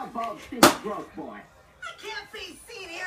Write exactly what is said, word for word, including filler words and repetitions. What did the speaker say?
above this broke boy. I can't be seen here